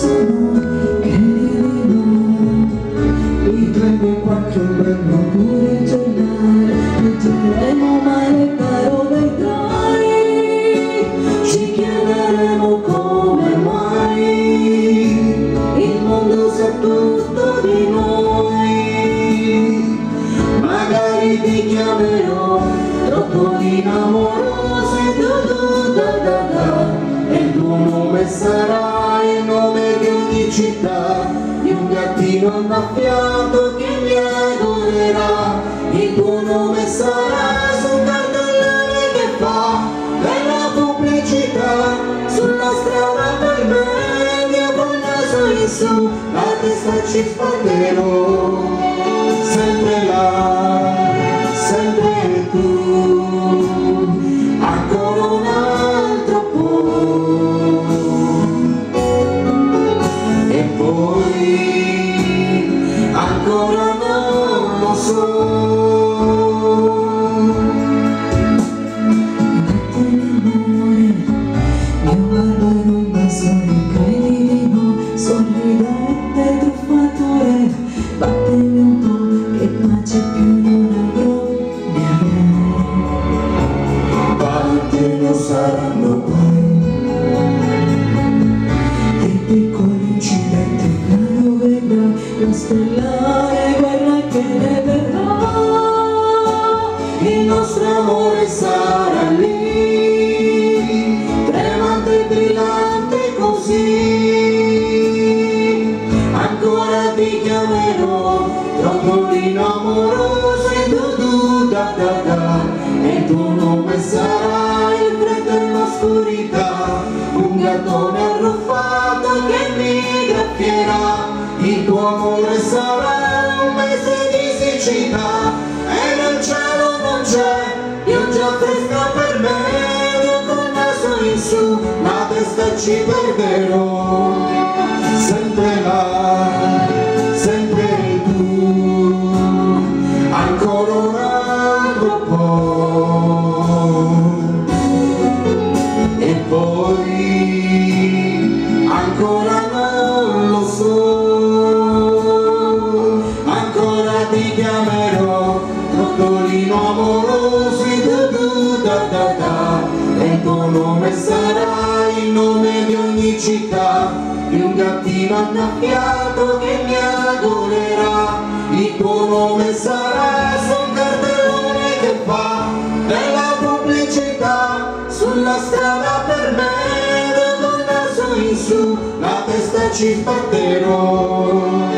sono, credimi no. Mi prende qualche ombrello pure il giornale, leggeremo mai le parole, vedrai. Ci chiederemo come mai il mondo sa tutto di noi. Magari ti chiamerò Trottolino amoroso e e il tuo nome sarà il nome di ogni città, di un gattino annaffiato che mi adorerà. Il tuo nome sarà su un cartellone che fa della pubblicità, sulla strada per me, io col naso in su, la testa ci sbatterò, sempre là, sempre tu. Ancora un altro po', e poi ancora non lo so. Amore, mio barbaro invasore, credi di no, sorridente truffatore, battemi un po' che pace più non avrò, ne avrai. Non saranno guai, dei piccoli incidenti, caro vedrai, la stellare guerra che ne verrà. Il nostro amore sarà lì, tremante e brillante così. Ancora ti chiamerò Trottolino amoroso e e il tuo nome sarà il freddo e l'oscurità, un gattone arruffato che mi graffierà. Il tuo amore sarà un mese di siccità e nel cielo non c'è pioggia fresca per me, io col naso in su, la testa ci perderò, sempre là, sempre tu. Ancora un altro po', e poi ancora non lo so. Ancora ti chiamerò Trottolino amoroso e il tuo nome sarà il nome di ogni città, di un gattino annaffiato che mi adorerà. Il tuo nome sarà su un cartellone che fa della pubblicità, sulla strada per me, col naso in su, la testa ci sbatterò.